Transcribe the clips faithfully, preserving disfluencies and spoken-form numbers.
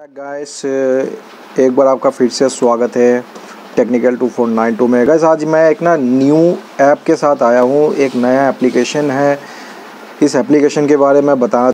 Guys, एक बार आपका फिर से स्वागत है technical two four nine two में। गाइस आज मैं एक ना न्यू ऐप के साथ आया हूँ। एक नया एप्लीकेशन है, इस एप्लीकेशन के बारे में बताना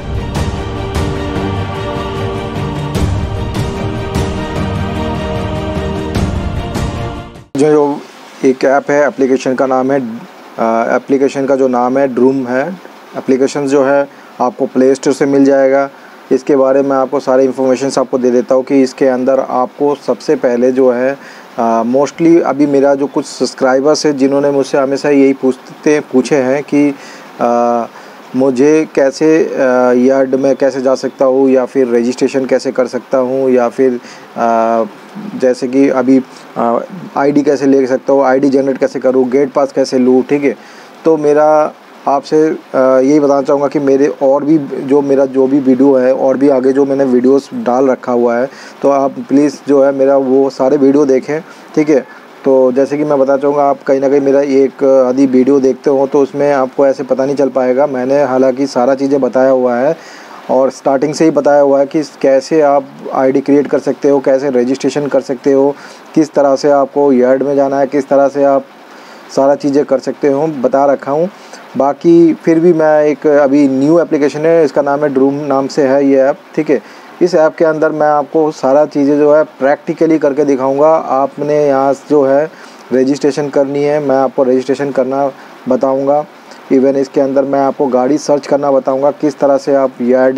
जो एक ऐप है। एप्लीकेशन का नाम है एप्लीकेशन का जो नाम है ड्रूम है। एप्लीकेशन जो है आपको प्ले स्टोर से मिल जाएगा। इसके बारे में आपको सारे इन्फॉर्मेशन आपको दे देता हूँ कि इसके अंदर आपको सबसे पहले जो है मोस्टली अभी मेरा जो कुछ सब्सक्राइबर्स है जिन्होंने मुझसे हमेशा यही पूछते पूछे हैं कि आ, मुझे कैसे यार्ड में कैसे जा सकता हूँ, या फिर रजिस्ट्रेशन कैसे कर सकता हूँ, या फिर आ, जैसे कि अभी आईडी कैसे ले सकता हूँ, आईडी जनरेट कैसे करूँ, गेट पास कैसे लूँ। ठीक है, तो मेरा आपसे यही बताना चाहूँगा कि मेरे और भी जो मेरा जो भी वीडियो है और भी आगे जो मैंने वीडियोस डाल रखा हुआ है, तो आप प्लीज़ जो है मेरा वो सारे वीडियो देखें। ठीक है, तो जैसे कि मैं बताना चाहूँगा, आप कहीं ना कहीं मेरा एक आधी वीडियो देखते हो तो उसमें आपको ऐसे पता नहीं चल पाएगा। मैंने हालांकि सारा चीज़ें बताया हुआ है और स्टार्टिंग से ही बताया हुआ है कि कैसे आप आईडी क्रिएट कर सकते हो, कैसे रजिस्ट्रेशन कर सकते हो, किस तरह से आपको यार्ड में जाना है, किस तरह से आप सारा चीज़ें कर सकते हो, बता रखा हूँ। बाकी फिर भी मैं एक अभी न्यू एप्लीकेशन है, इसका नाम है ड्रूम नाम से है ये ऐप। ठीक है, इस ऐप के अंदर मैं आपको सारा चीज़ें जो है प्रैक्टिकली करके दिखाऊंगा। आपने यहाँ जो है रजिस्ट्रेशन करनी है, मैं आपको रजिस्ट्रेशन करना बताऊंगा। इवन इसके अंदर मैं आपको गाड़ी सर्च करना बताऊंगा, किस तरह से आप यार्ड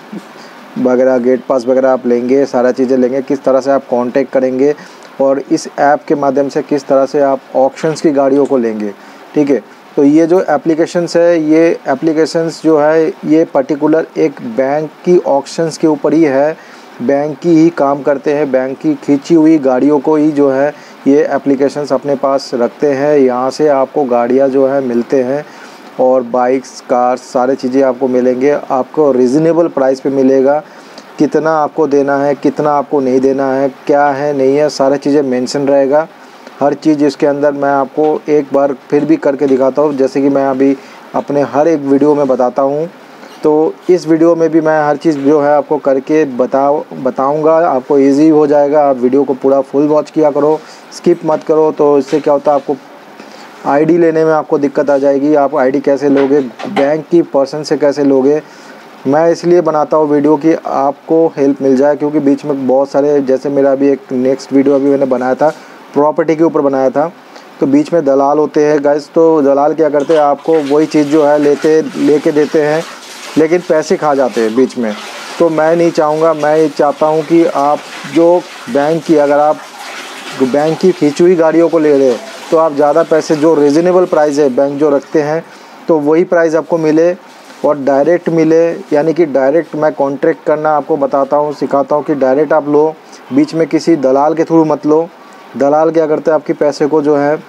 वगैरह गेट पास वगैरह आप लेंगे, सारा चीज़ें लेंगे, किस तरह से आप कांटेक्ट करेंगे और इस ऐप के माध्यम से किस तरह से आप ऑक्शंस की गाड़ियों को लेंगे। ठीक है, तो ये जो एप्लीकेशंस है, ये एप्लीकेशंस जो है ये पर्टिकुलर एक बैंक की ऑक्शंस के ऊपर ही है। बैंक की ही काम करते हैं, बैंक की खींची हुई गाड़ियों को ही जो है ये एप्लीकेशंस अपने पास रखते हैं। यहाँ से आपको गाड़ियाँ जो है मिलते हैं और बाइक्स कार्स सारे चीज़ें आपको मिलेंगे। आपको रीज़नेबल प्राइस पे मिलेगा। कितना आपको देना है, कितना आपको नहीं देना है, क्या है नहीं है, सारी चीज़ें मेंशन रहेगा। हर चीज़ इसके अंदर मैं आपको एक बार फिर भी करके दिखाता हूँ, जैसे कि मैं अभी अपने हर एक वीडियो में बताता हूँ। तो इस वीडियो में भी मैं हर चीज़ जो है आपको करके बताओ बताऊँगा। आपको इजी हो जाएगा। आप वीडियो को पूरा फुल वॉच किया करो, स्किप मत करो। तो इससे क्या होता है, आपको आईडी लेने में आपको दिक्कत आ जाएगी। आप आईडी कैसे लोगे, बैंक की पर्सन से कैसे लोगे। मैं इसलिए बनाता हूँ वीडियो कि आपको हेल्प मिल जाए, क्योंकि बीच में बहुत सारे, जैसे मेरा अभी एक नेक्स्ट वीडियो अभी मैंने बनाया था प्रॉपर्टी के ऊपर बनाया था, तो बीच में दलाल होते हैं गाइस। तो दलाल क्या करते हैं, आपको वही चीज़ जो है लेते लेके देते हैं, लेकिन पैसे खा जाते हैं बीच में। तो मैं नहीं चाहूँगा, मैं ये चाहता हूँ कि आप जो बैंक की, अगर आप बैंक की खींची हुई गाड़ियों को ले रहे हैं तो आप ज़्यादा पैसे, जो रीज़नेबल प्राइस है बैंक जो रखते हैं, तो वही प्राइस आपको मिले और डायरेक्ट मिले। यानी कि डायरेक्ट मैं कॉन्ट्रैक्ट करना आपको बताता हूँ, सिखाता हूँ कि डायरेक्ट आप लो, बीच में किसी दलाल के थ्रू मत लो। दलाल क्या करते हैं, आपके पैसे को जो है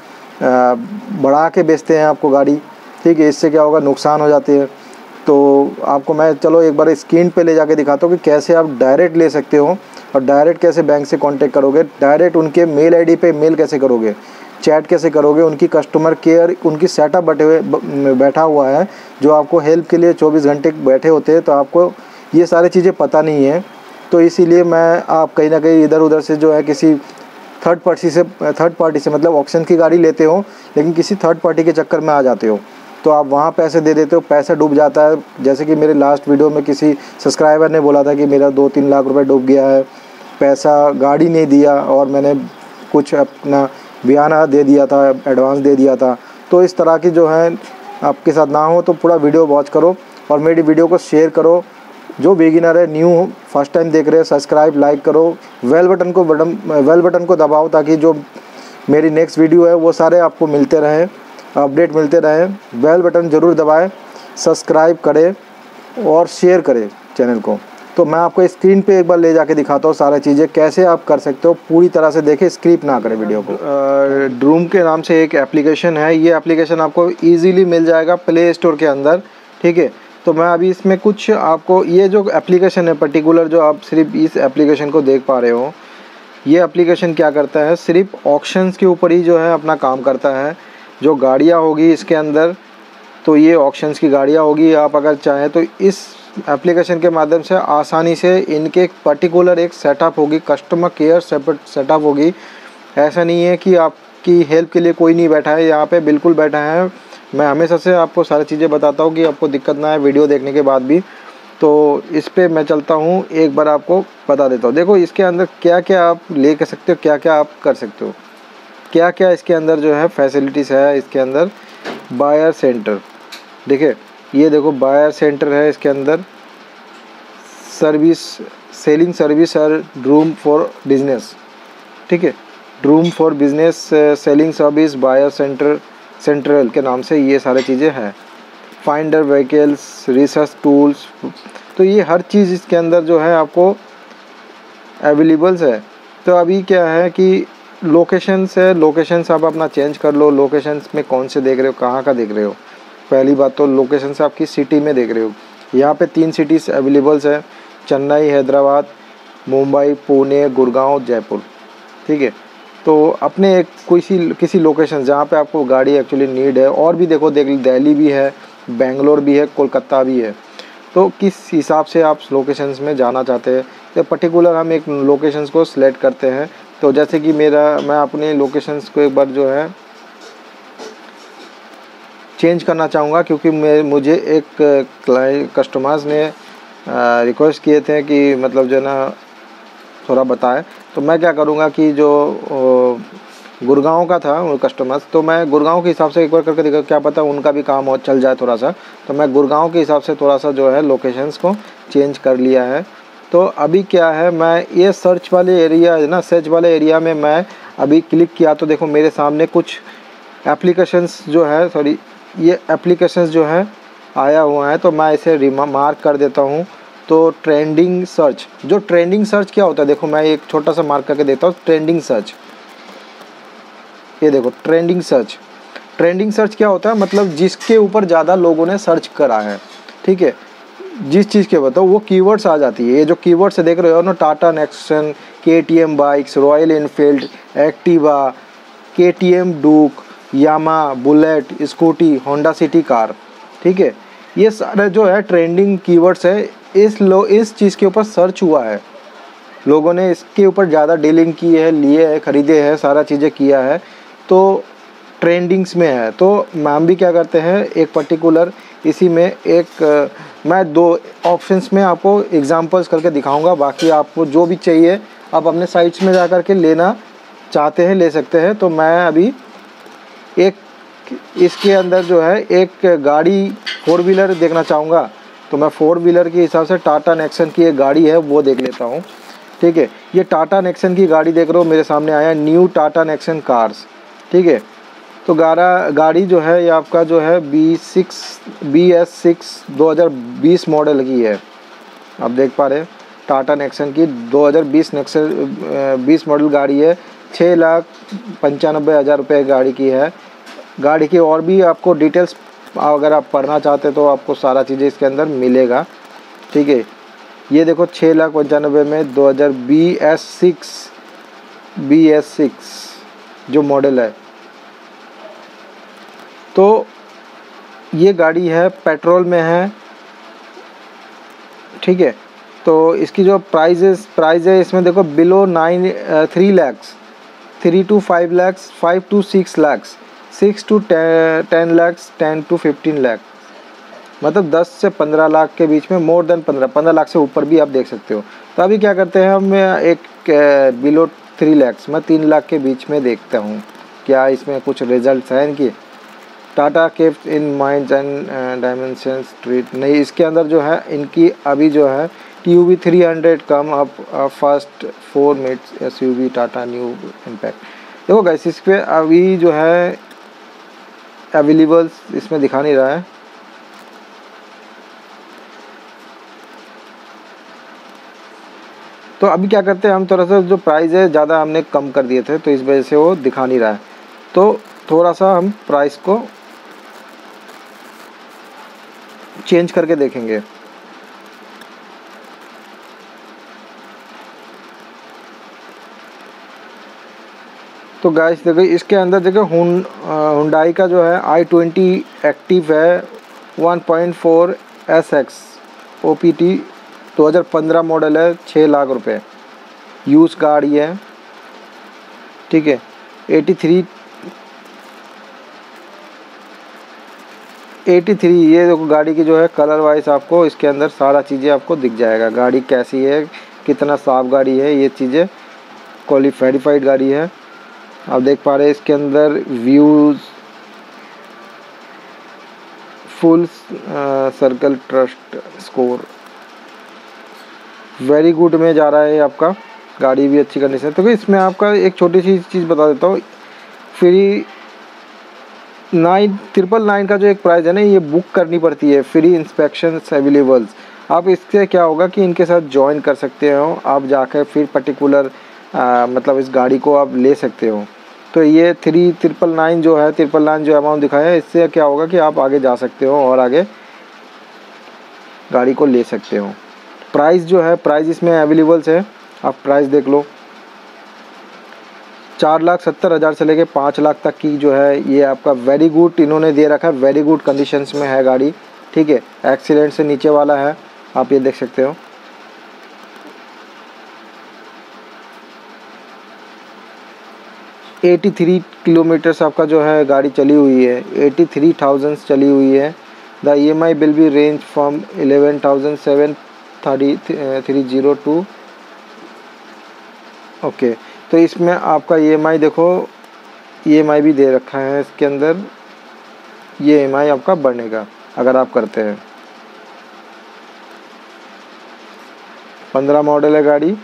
बढ़ा के बेचते हैं आपको गाड़ी। ठीक है, इससे क्या होगा, नुकसान हो जाती है। तो आपको मैं चलो एक बार स्क्रीन पे ले जाके दिखाता हूँ कि कैसे आप डायरेक्ट ले सकते हो और डायरेक्ट कैसे बैंक से कांटेक्ट करोगे, डायरेक्ट उनके मेल आईडी पे मेल कैसे करोगे, चैट कैसे करोगे। उनकी कस्टमर केयर, उनकी सेटअप बैठे हुए बैठा हुआ है जो आपको हेल्प के लिए चौबीस घंटे बैठे होते हैं। तो आपको ये सारी चीज़ें पता नहीं है, तो इसीलिए मैं आप कहीं ना कहीं इधर उधर से जो है किसी थर्ड पार्टी से थर्ड पार्टी से मतलब ऑक्शन की गाड़ी लेते हो, लेकिन किसी थर्ड पार्टी के चक्कर में आ जाते हो, तो आप वहाँ पैसे दे देते हो, पैसा डूब जाता है। जैसे कि मेरे लास्ट वीडियो में किसी सब्सक्राइबर ने बोला था कि मेरा दो तीन लाख रुपए डूब गया है, पैसा गाड़ी नहीं दिया और मैंने कुछ अपना बयाना दे दिया था, एडवांस दे दिया था। तो इस तरह की जो है आपके साथ ना हो, तो पूरा वीडियो वॉच करो और मेरी वीडियो को शेयर करो। जो बिगिनर है, न्यू फर्स्ट टाइम देख रहे हैं, सब्सक्राइब लाइक करो, बेल बटन को बटन बेल बटन को दबाओ, ताकि जो मेरी नेक्स्ट वीडियो है वो सारे आपको मिलते रहें, अपडेट मिलते रहें। बेल बटन ज़रूर दबाएं, सब्सक्राइब करें और शेयर करें चैनल को। तो मैं आपको स्क्रीन पे एक बार ले जाके दिखाता हूँ सारी चीज़ें कैसे आप कर सकते हो, पूरी तरह से देखें, स्क्रिप्ट ना करें वीडियो को। ड्रूम के नाम से एक एप्लीकेशन है, ये एप्लीकेशन आपको ईजीली मिल जाएगा प्ले स्टोर के अंदर। ठीक है, तो मैं अभी इसमें कुछ आपको, ये जो एप्लीकेशन है पर्टिकुलर, जो आप सिर्फ इस एप्लीकेशन को देख पा रहे हो, ये एप्लीकेशन क्या करता है, सिर्फ ऑक्शंस के ऊपर ही जो है अपना काम करता है। जो गाड़ियाँ होगी इसके अंदर, तो ये ऑक्शंस की गाड़ियाँ होगी। आप अगर चाहें तो इस एप्लीकेशन के माध्यम से आसानी से इनके पर्टिकुलर एक सेटअप होगी, कस्टमर केयर सेटअप होगी। ऐसा नहीं है कि आपकी हेल्प के लिए कोई नहीं बैठा है, यहाँ पे बिल्कुल बैठा है। मैं हमेशा से आपको सारी चीज़ें बताता हूँ कि आपको दिक्कत ना आए वीडियो देखने के बाद भी। तो इस पे मैं चलता हूँ, एक बार आपको बता देता हूँ। देखो इसके अंदर क्या क्या आप ले कर सकते हो, क्या क्या आप कर सकते हो, क्या क्या इसके अंदर जो है फैसिलिटीज़ है। इसके अंदर बायर सेंटर, देखिए ये देखो बायर सेंटर है। इसके अंदर सर्विस, सेलिंग सर्विस और रूम फॉर बिजनेस, ठीक है, room for business selling service buyer centre central के नाम से ये सारी चीज़ें हैं। फाइंडर व्हीकल्स, रिसर्च टूल्स, तो ये हर चीज़ इसके अंदर जो है आपको अवेलेबल्स है। तो अभी क्या है कि लोकेशंस है, लोकेशंस आप अपना चेंज कर लो। लोकेशंस में कौन से देख रहे हो, कहाँ का देख रहे हो। पहली बात तो लोकेशंस आपकी सिटी में देख रहे हो। यहाँ पे तीन सिटीज़ अवेलेबल्स है, चेन्नई, हैदराबाद, मुंबई, पुणे, गुड़गांव, जयपुर, ठीक है। तो अपने एक किसी किसी लोकेशन जहाँ पे आपको गाड़ी एक्चुअली नीड है, और भी देखो देख दिल्ली भी है, बेंगलोर भी है, कोलकाता भी है। तो किस हिसाब से आप लोकेशंस में जाना चाहते हैं, तो पर्टिकुलर हम एक लोकेशंस को सिलेक्ट करते हैं। तो जैसे कि मेरा मैं अपने लोकेशंस को एक बार जो है चेंज करना चाहूँगा, क्योंकि मैं मुझे एक क्लाइंट कस्टमर्स ने रिक्वेस्ट किए थे कि मतलब जो है ना थोड़ा बताएं। तो मैं क्या करूँगा कि जो गुड़गांव का था वो कस्टमर्स, तो मैं गुड़गांव के हिसाब से एक बार करके देखा, क्या पता उनका भी काम और चल जाए थोड़ा सा। तो मैं गुड़गांव के हिसाब से थोड़ा सा जो है लोकेशंस को चेंज कर लिया है। तो अभी क्या है, मैं ये सर्च वाले एरिया है ना, सर्च वाले एरिया में मैं अभी क्लिक किया तो देखो मेरे सामने कुछ एप्लीकेशंस जो है, सॉरी ये एप्लीकेशंस जो है आया हुआ है। तो मैं इसे मार्क कर देता हूँ। तो ट्रेंडिंग सर्च, जो ट्रेंडिंग सर्च क्या होता है, देखो मैं एक छोटा सा मार्क करके देता हूँ। ट्रेंडिंग सर्च, ये देखो ट्रेंडिंग सर्च। ट्रेंडिंग सर्च क्या होता है, मतलब जिसके ऊपर ज़्यादा लोगों ने सर्च करा है, ठीक है, जिस चीज़ के बताओ वो कीवर्ड्स आ जाती है। ये जो कीवर्ड्स देख रहे हो ना, Tata Nexon, K T M bikes, Royal Enfield, Activa, K T M Duke, Yamaha, bullet, scooty, Honda City car, ठीक है, ये सारे जो है ट्रेंडिंग कीवर्ड्स है। इस लो इस चीज़ के ऊपर सर्च हुआ है, लोगों ने इसके ऊपर ज़्यादा डीलिंग की है, लिए है, ख़रीदे हैं, सारा चीज़ें किया है, तो ट्रेंडिंग्स में है। तो हम भी क्या करते हैं, एक पर्टिकुलर इसी में एक मैं दो ऑप्शंस में आपको एग्जांपल्स करके दिखाऊंगा। बाकी आपको जो भी चाहिए आप अपने साइट्स में जा कर के लेना चाहते हैं ले सकते हैं। तो मैं अभी एक इसके अंदर जो है एक गाड़ी फोर व्हीलर देखना चाहूँगा। तो मैं फोर व्हीलर के हिसाब से टाटा नेक्सन की एक गाड़ी है वो देख लेता हूँ, ठीक है। ये टाटा नेक्सन की गाड़ी देख रहे हो मेरे सामने आया, न्यू टाटा नेक्सन कार्स, ठीक है। तो गारा गाड़ी जो है ये आपका जो है B six B S six दो हज़ार बीस मॉडल की है। आप देख पा रहे हैं टाटा नेक्सन की दो हज़ार बीस नेक्सन बीस मॉडल गाड़ी है। छः लाख पंचानबे हज़ार रुपये गाड़ी की है। गाड़ी की और भी आपको डिटेल्स अगर आप पढ़ना चाहते तो आपको सारा चीज़ें इसके अंदर मिलेगा, ठीक है। ये देखो छः लाख पंचानबे में दो हज़ार B S six B S six जो मॉडल है। तो ये गाड़ी है पेट्रोल में है, ठीक है। तो इसकी जो प्राइस है प्राइस है इसमें देखो below nine three lakhs three to five lakhs five to six lakhs six to ten lakhs ten to fifteen lakh, मतलब दस से पंद्रह लाख के बीच में, मोर देन पंद्रह पंद्रह लाख से ऊपर भी आप देख सकते हो। तो अभी क्या करते हैं हम एक बिलो थ्री लैक्स मैं तीन लाख के बीच में देखता हूँ क्या इसमें कुछ रिजल्ट हैं इनकी। Tata kept in minds and dimensions street नहीं, इसके अंदर जो है इनकी अभी जो है T U V three hundred come up first four minutes S U V Tata new impact. देखो गाइस इस पर अभी जो है अवेलेबल इसमें दिखा नहीं रहा है। तो अभी क्या करते हैं हम, थोड़ा सा जो प्राइस है ज़्यादा हमने कम कर दिए थे तो इस वजह से वो दिखा नहीं रहा है। तो थोड़ा सा हम प्राइस को चेंज करके देखेंगे। तो गाइस देखो इसके अंदर देखो हुंडई का जो है आई ट्वेंटी एक्टिव है one point four S X O P T दो हज़ार पंद्रह मॉडल है, छः लाख रुपए यूज़ गाड़ी है, ठीक है। एटी थ्री एटी थ्री ये देखो गाड़ी की जो है कलर वाइज आपको इसके अंदर सारा चीज़ें आपको दिख जाएगा, गाड़ी कैसी है, कितना साफ गाड़ी है, ये चीज़ें क्वालिफाइड गाड़ी है। आप देख पा रहे हैं इसके अंदर views full circle trust score very good में जा रहा है आपका, गाड़ी भी अच्छी कंडीशन है। तो इसमें आपका एक छोटी सी चीज़ बता देता हूँ, फ्री नाइन ट्रिपल नाइन का जो एक प्राइस है ना, ये बुक करनी पड़ती है, फ्री इंस्पेक्शन अवेलेबल्स। आप इससे क्या होगा कि इनके साथ ज्वाइन कर सकते हो, आप जाकर फिर पर्टिकुलर मतलब इस गाड़ी को आप ले सकते हो। तो ये थ्री ट्रिपल नाइन जो है, ट्रिपल नाइन जो अमाउंट दिखाया है, इससे क्या होगा कि आप आगे जा सकते हो और आगे गाड़ी को ले सकते हो। प्राइस जो है, प्राइस इसमें अवेलेबल्स है, आप प्राइस देख लो। चार लाख सत्तर हज़ार से लेके पाँच लाख तक की जो है ये आपका वेरी गुड इन्होंने दे रखा है, वेरी गुड कंडीशंस में है गाड़ी, ठीक है। एक्सीडेंट से नीचे वाला है, आप ये देख सकते हो। तिरासी किलोमीटर्स आपका जो है गाड़ी चली हुई है, तिरासी हज़ार चली हुई है। The E M I will be range from eleven thousand seven thirty three zero two okay. तो इसमें आपका ई एम आई देखो, ई एम आई भी दे रखा है इसके अंदर, ये ई एम आई आपका बनेगा अगर आप करते हैं। पंद्रह मॉडल है गाड़ी,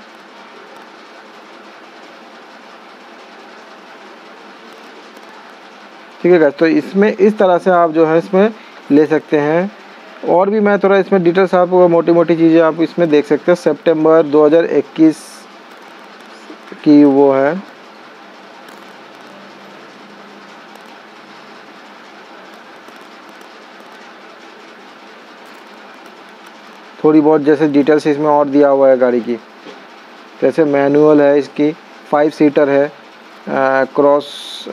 ठीक है। तो इसमें इस तरह से आप जो है इसमें ले सकते हैं। और भी मैं थोड़ा इसमें डिटेल्स आपको मोटी मोटी चीज़ें आप इसमें देख सकते हैं। सितंबर दो हज़ार इक्कीस की वो है, थोड़ी बहुत जैसे डिटेल्स इसमें और दिया हुआ है गाड़ी की, जैसे मैनुअल है इसकी, फाइव सीटर है, आ, क्रॉस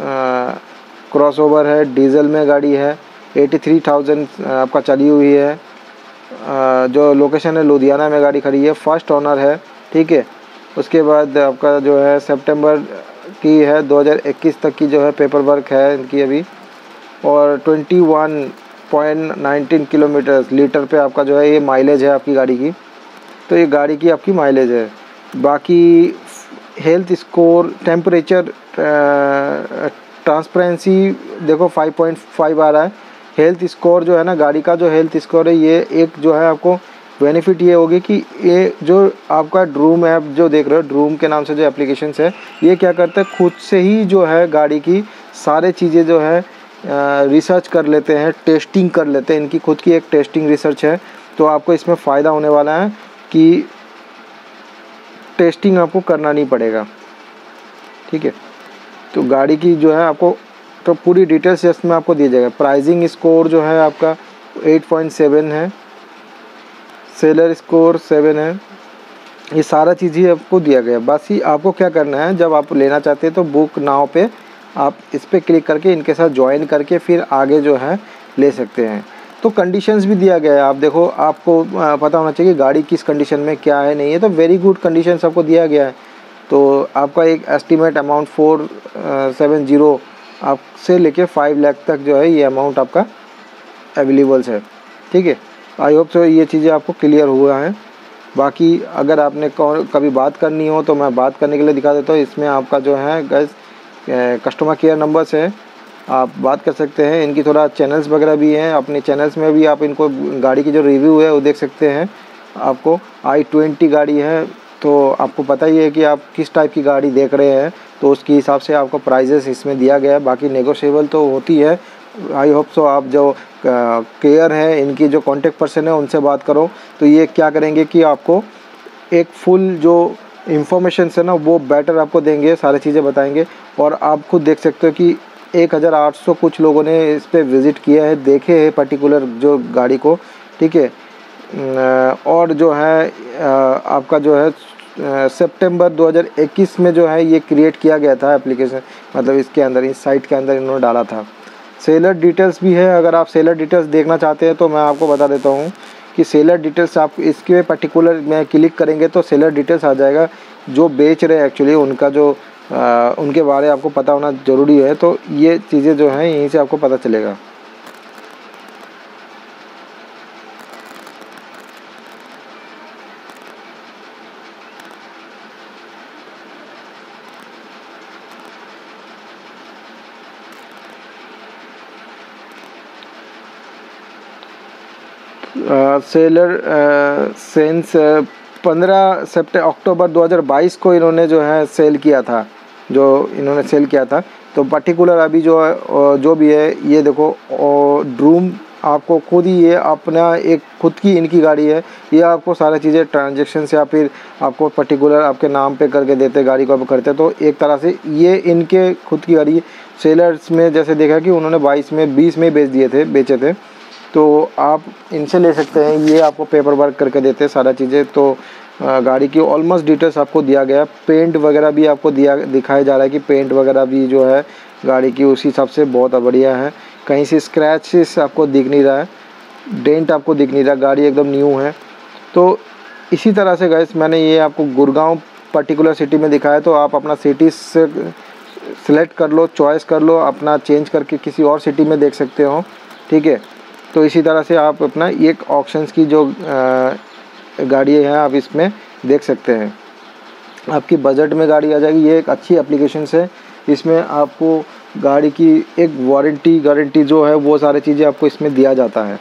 क्रॉस ओवर है, डीजल में गाड़ी है, तिरासी हज़ार आपका चली हुई है। आ, जो लोकेशन है लुधियाना में गाड़ी खड़ी है, फर्स्ट ओनर है, ठीक है। उसके बाद आपका जो है सितंबर की है, दो हज़ार इक्कीस तक की जो है पेपर वर्क है इनकी अभी, और इक्कीस पॉइंट एक नौ किलोमीटर लीटर पे आपका जो है ये माइलेज है आपकी गाड़ी की। तो ये गाड़ी की आपकी माइलेज है। बाकी हेल्थ स्कोर, टेम्परेचर, ट्रांसपेरेंसी देखो फाइव पॉइंट फाइव आ रहा है। हेल्थ स्कोर जो है ना गाड़ी का, जो हेल्थ स्कोर है, ये एक जो है आपको बेनिफिट ये होगी कि ये जो आपका ड्रूम ऐप जो देख रहे हो, ड्रूम के नाम से जो एप्लीकेशन है, ये क्या करता है, खुद से ही जो है गाड़ी की सारे चीज़ें जो है रिसर्च कर लेते हैं, टेस्टिंग कर लेते हैं। इनकी खुद की एक टेस्टिंग रिसर्च है। तो आपको इसमें फ़ायदा होने वाला है कि टेस्टिंग आपको करना नहीं पड़ेगा, ठीक है। तो गाड़ी की जो है आपको तो पूरी डिटेल्स इसमें आपको दी जाएगा। प्राइसिंग स्कोर जो है आपका आठ पॉइंट सात है, सेलर स्कोर सेवन है, ये सारा चीज़ ही आपको दिया गया। बस ही आपको क्या करना है, जब आप लेना चाहते हैं तो बुक नाउ पे आप इस पर क्लिक करके इनके साथ ज्वाइन करके फिर आगे जो है ले सकते हैं। तो कंडीशंस भी दिया गया है, आप देखो, आपको पता होना चाहिए गाड़ी किस कंडीशन में क्या है नहीं है। तो वेरी गुड कंडीशंस आपको दिया गया है। तो आपका एक estimate amount four seven zero आपसे लेके फाइव लाख तक जो है ये अमाउंट आपका अवेलेबल्स है, ठीक है। आई होप सो ये चीज़ें आपको क्लियर हुआ है। बाकी अगर आपने कभी बात करनी हो तो मैं बात करने के लिए दिखा देता हूँ। इसमें आपका जो है गैस कस्टमर केयर नंबर्स है, आप बात कर सकते हैं। इनकी थोड़ा चैनल्स वगैरह भी हैं, अपने चैनल्स में भी आप इनको गाड़ी की जो रिव्यू है वो देख सकते हैं। आपको आई ट्वेंटी गाड़ी है तो आपको पता ही है कि आप किस टाइप की गाड़ी देख रहे हैं, तो उसके हिसाब से आपको प्राइजेस इसमें दिया गया है। बाकी नेगोशिएबल तो होती है। आई होप सो आप जो केयर है, इनकी जो कॉन्टेक्ट पर्सन है, उनसे बात करो तो ये क्या करेंगे कि आपको एक फुल जो इंफॉर्मेशन है ना वो बेटर आपको देंगे, सारी चीज़ें बताएंगे। और आप खुद देख सकते हो कि एक हज़ार आठ सौ कुछ लोगों ने इस पर विज़िट किया है, देखे है पर्टिकुलर जो गाड़ी को, ठीक है। और जो है आपका जो है सितंबर दो हज़ार इक्कीस में जो है ये क्रिएट किया गया था एप्लीकेशन, मतलब इसके अंदर, इस साइट के अंदर इन्होंने डाला था। सेलर डिटेल्स भी है, अगर आप सेलर डिटेल्स देखना चाहते हैं तो मैं आपको बता देता हूँ। कि सेलर डिटेल्स, आप इसके पर्टिकुलर में क्लिक करेंगे तो सेलर डिटेल्स आ जाएगा, जो बेच रहे हैं एक्चुअली उनका जो आ, उनके बारे में आपको पता होना ज़रूरी है। तो ये चीज़ें जो हैं यहीं से आपको पता चलेगा। सेलर सेंस पंद्रह सितंबर अक्टूबर दो हज़ार बाईस को इन्होंने जो है सेल किया था, जो इन्होंने सेल किया था। तो पर्टिकुलर अभी जो है जो भी है ये देखो, ड्रूम आपको खुद ही ये अपना एक खुद की इनकी गाड़ी है, ये आपको सारी चीज़ें ट्रांजेक्शन या फिर आपको पर्टिकुलर आपके नाम पे करके देते गाड़ी को आप करते। तो एक तरह से ये इनके खुद की गाड़ी सेलर्स में जैसे देखा कि उन्होंने बाईस में बीस में बेच दिए थे बेचे थे, तो आप इनसे ले सकते हैं। ये आपको पेपर वर्क करके देते हैं सारा चीज़ें। तो गाड़ी की ऑलमोस्ट डिटेल्स आपको दिया गया, पेंट वगैरह भी आपको दिया दिखाया जा रहा है कि पेंट वगैरह भी जो है गाड़ी की उसी हिसाब से बहुत बढ़िया है, कहीं से स्क्रैचेस आपको दिख नहीं रहा है, डेंट आपको दिख नहीं रहा, गाड़ी एकदम न्यू है। तो इसी तरह से गाइस मैंने ये आपको गुड़गांव पर्टिकुलर सिटी में दिखाया, तो आप अपना सिटी से सिलेक्ट कर लो, चॉइस कर लो, अपना चेंज करके किसी और सिटी में देख सकते हो, ठीक है। तो इसी तरह से आप अपना एक ऑप्शंस की जो गाड़ी है आप इसमें देख सकते हैं, आपकी बजट में गाड़ी आ जाएगी। ये एक अच्छी एप्लीकेशन है, इसमें आपको गाड़ी की एक वारंटी गारंटी जो है वो सारी चीज़ें आपको इसमें दिया जाता है।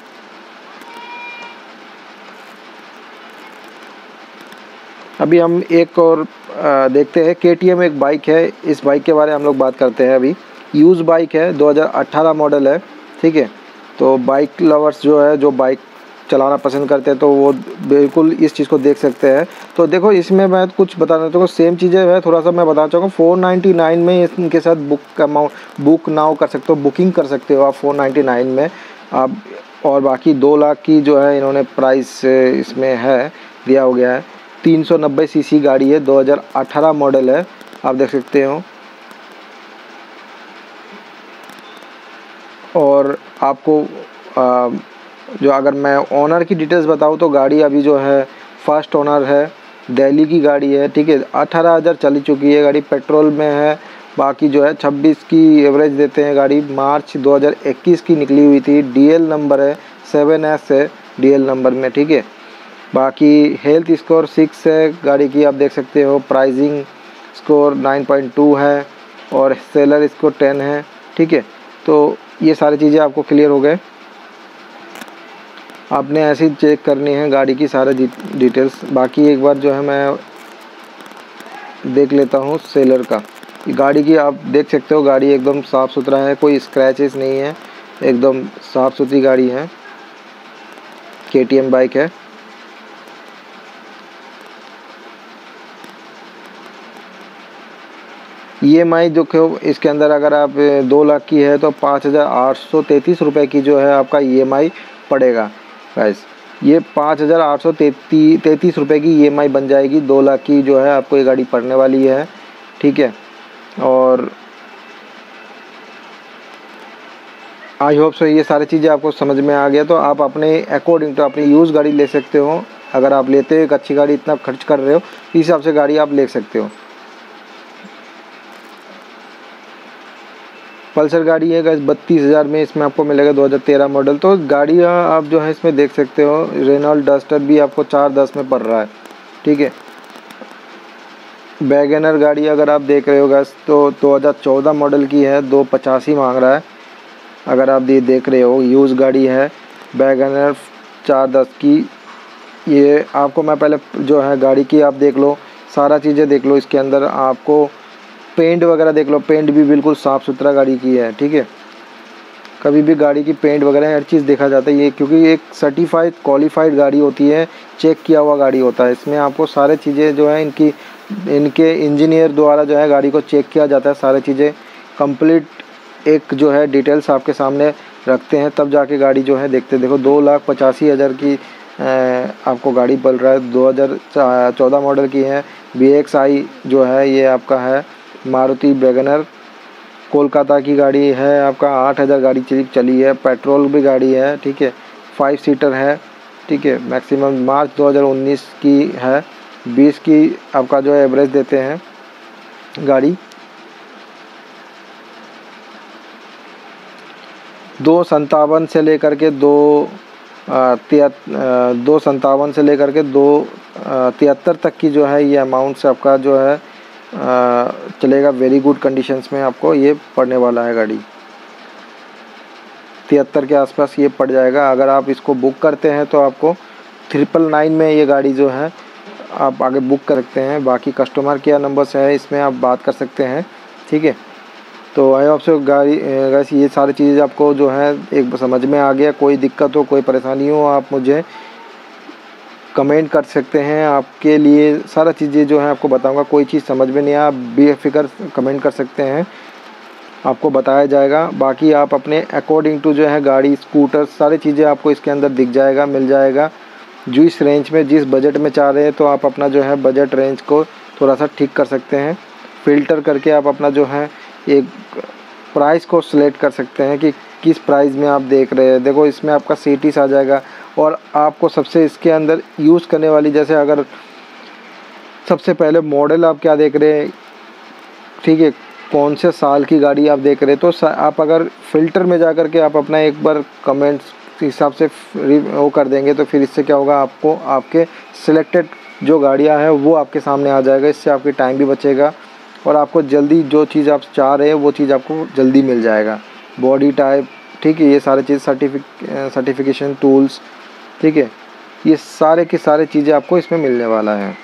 अभी हम एक और आ, देखते हैं, के टी एम एक बाइक है, इस बाइक के बारे में हम लोग बात करते हैं। अभी यूज़ बाइक है, दो हज़ार अठारह मॉडल है, ठीक है। तो बाइक लवर्स जो है, जो बाइक चलाना पसंद करते हैं तो वो बिल्कुल इस चीज़ को देख सकते हैं। तो देखो इसमें मैं कुछ बताना चाहूँगा, सेम चीज़ें है थोड़ा सा मैं बताना चाहूँगा। फोर नाइन्टी नाइन में इनके साथ बुक अमाउंट बुक नाउ कर सकते हो, बुकिंग कर सकते हो आप फोर नाइन्टी नाइन में आप। और बाकी दो लाख की जो है इन्होंने प्राइस इसमें है दिया हो गया है। तीन सौ नब्बे सी सी गाड़ी है, दो हज़ार अठारह मॉडल है, आप देख सकते हो। और आपको आ, जो अगर मैं ओनर की डिटेल्स बताऊँ तो गाड़ी अभी जो है फर्स्ट ओनर है, दिल्ली की गाड़ी है, ठीक है। अठारह हज़ार चली चुकी है गाड़ी, पेट्रोल में है। बाकी जो है छब्बीस की एवरेज देते हैं गाड़ी, मार्च दो हज़ार इक्कीस की निकली हुई थी, डीएल नंबर है, सेवन एस है डीएल नंबर में, ठीक है। बाकी हेल्थ स्कोर सिक्स है गाड़ी की, आप देख सकते हो। Pricing score nine point two है और सेलर स्कोर टेन है, ठीक है। तो ये सारी चीज़ें आपको क्लियर हो गए। आपने ऐसे ही चेक करनी है गाड़ी की सारे डिटेल्स। बाकी एक बार जो है मैं देख लेता हूँ सेलर का। गाड़ी की आप देख सकते हो, गाड़ी एकदम साफ़ सुथरा है, कोई स्क्रैचेस नहीं है, एकदम साफ़ सुथरी गाड़ी है, के टी एम बाइक है। ई एम आई जो क्यों इसके अंदर अगर आप दो लाख की है तो पाँच हज़ार आठ सौ तैंतीस रुपये की जो है आपका ई एम आई पड़ेगा गाइस। ये पाँच हज़ार आठ सौ तैंतीस तैंतीस रुपये की ई एम आई बन जाएगी, दो लाख की जो है आपको ये गाड़ी पड़ने वाली है, ठीक है। और आई होप सो ये सारी चीज़ें आपको समझ में आ गया। तो आप अपने अकॉर्डिंग टू अपनी यूज़ गाड़ी ले सकते हो। अगर आप लेते हो एक अच्छी गाड़ी, इतना खर्च कर रहे हो, इस हिसाब से गाड़ी आप ले सकते हो। पल्सर गाड़ी है गाइस बत्तीस हज़ार में, इसमें आपको मिलेगा दो हज़ार तेरह मॉडल। तो गाड़ियाँ आप जो है इसमें देख सकते हो। रेनॉल्ट डस्टर भी आपको चार दस में पड़ रहा है, ठीक है। वैगनर गाड़ी अगर आप देख रहे हो गाइस तो दो हज़ार चौदह मॉडल की है, दो पचासी मांग रहा है। अगर आप ये देख रहे हो यूज़ गाड़ी है वैगनर चार दस की। ये आपको मैं पहले जो है गाड़ी की आप देख लो, सारा चीज़ें देख लो, इसके अंदर आपको पेंट वगैरह देख लो, पेंट भी बिल्कुल साफ़ सुथरा गाड़ी की है, ठीक है। कभी भी गाड़ी की पेंट वगैरह हर चीज़ देखा जाता है ये, क्योंकि एक सर्टिफाइड क्वालिफाइड गाड़ी होती है, चेक किया हुआ गाड़ी होता है। इसमें आपको सारे चीज़ें जो है इनकी इनके इंजीनियर द्वारा जो है गाड़ी को चेक किया जाता है, सारी चीज़ें कंप्लीट एक जो है डिटेल्स आपके सामने रखते हैं, तब जाके गाड़ी जो है देखते। देखो दो लाख पचासी हज़ार की आपको गाड़ी पड़ रहा है, दो हज़ार चौदह मॉडल की है। वी एक्स आई जो है ये आपका है मारुति वैगनर, कोलकाता की गाड़ी है, आपका आठ हज़ार गाड़ी चली है, पेट्रोल भी गाड़ी है, ठीक है। फाइव सीटर है, ठीक है। मैक्सिमम मार्च दो हज़ार उन्नीस की है, बीस की आपका जो है एवरेज देते हैं गाड़ी। दो संतावन से लेकर के दो तिहत्तर दो संतावन से लेकर के दो तिहत्तर तक की जो है ये अमाउंट से आपका जो है आ, चलेगा। वेरी गुड कंडीशंस में आपको ये पड़ने वाला है गाड़ी, तिहत्तर के आसपास ये पड़ जाएगा। अगर आप इसको बुक करते हैं तो आपको ट्रिपल नाइन में ये गाड़ी जो है आप आगे बुक कर सकते हैं। बाकी कस्टमर केयर नंबर्स है, इसमें आप बात कर सकते हैं, ठीक है। तो आई आपसे गाड़ी वैसे ये सारी चीज़ आपको जो है एक समझ में आ गया। कोई दिक्कत हो, कोई परेशानी हो, आप मुझे कमेंट कर सकते हैं। आपके लिए सारा चीज़ें जो है आपको बताऊंगा। कोई चीज़ समझ में नहीं आया, बेफिक्र कमेंट कर सकते हैं, आपको बताया जाएगा। बाकी आप अपने अकॉर्डिंग टू जो है गाड़ी, स्कूटर, सारी चीज़ें आपको इसके अंदर दिख जाएगा, मिल जाएगा। जो इस रेंज में, जिस बजट में चाह रहे हैं, तो आप अपना जो है बजट रेंज को थोड़ा सा ठीक कर सकते हैं। फ़िल्टर करके आप अपना जो है एक प्राइस को सिलेक्ट कर सकते हैं कि किस प्राइस में आप देख रहे हैं। देखो इसमें आपका सिटीज़ आ जाएगा, और आपको सबसे इसके अंदर यूज़ करने वाली, जैसे अगर सबसे पहले मॉडल आप क्या देख रहे हैं, ठीक है, कौन से साल की गाड़ी आप देख रहे हैं, तो आप अगर फ़िल्टर में जा कर के आप अपना एक बार कमेंट्स के हिसाब से वो कर देंगे, तो फिर इससे क्या होगा, आपको आपके सिलेक्टेड जो गाड़ियां हैं वो आपके सामने आ जाएगा। इससे आपके टाइम भी बचेगा और आपको जल्दी जो चीज़ आप चाह रहे हैं वो चीज़ आपको जल्दी मिल जाएगा। बॉडी टाइप, ठीक है, ये सारे चीज़, सर्टिफिक सर्टिफिकेशन टूल्स, ठीक है, ये सारे की सारे चीज़ें आपको इसमें मिलने वाला है।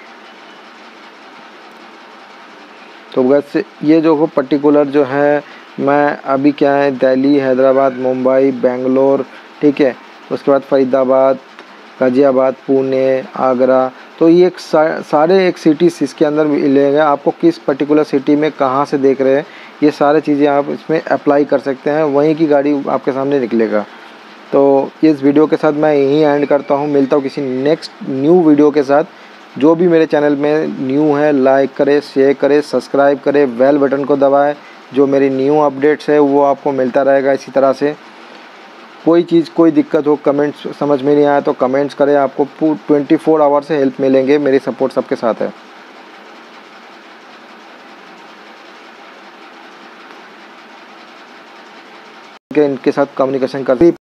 तो वैसे ये जो पर्टिकुलर जो है, मैं अभी क्या है, दिल्ली, हैदराबाद, मुंबई, बेंगलोर, ठीक है, उसके बाद फरीदाबाद, गाज़ियाबाद, पुणे, आगरा, तो ये एक सा, सारे एक सिटीज़ इसके अंदर मिलेंगे। आपको किस पर्टिकुलर सिटी में कहाँ से देख रहे हैं, ये सारे चीज़ें आप इसमें अप्लाई कर सकते हैं, वहीं की गाड़ी आपके सामने निकलेगा। तो इस वीडियो के साथ मैं यहीं एंड करता हूँ। मिलता हूँ किसी नेक्स्ट न्यू वीडियो के साथ। जो भी मेरे चैनल में न्यू है, लाइक करे, शेयर करे, सब्सक्राइब करे, बेल बटन को दबाएं। जो मेरी न्यू अपडेट्स है वो आपको मिलता रहेगा इसी तरह से। कोई चीज़, कोई दिक्कत हो, कमेंट्स समझ में नहीं आया तो कमेंट्स करें, आपको ट्वेंटी फोर आवर से हेल्प मिलेंगे। मेरी सपोर्ट सबके साथ है। इनके साथ कम्युनिकेशन कर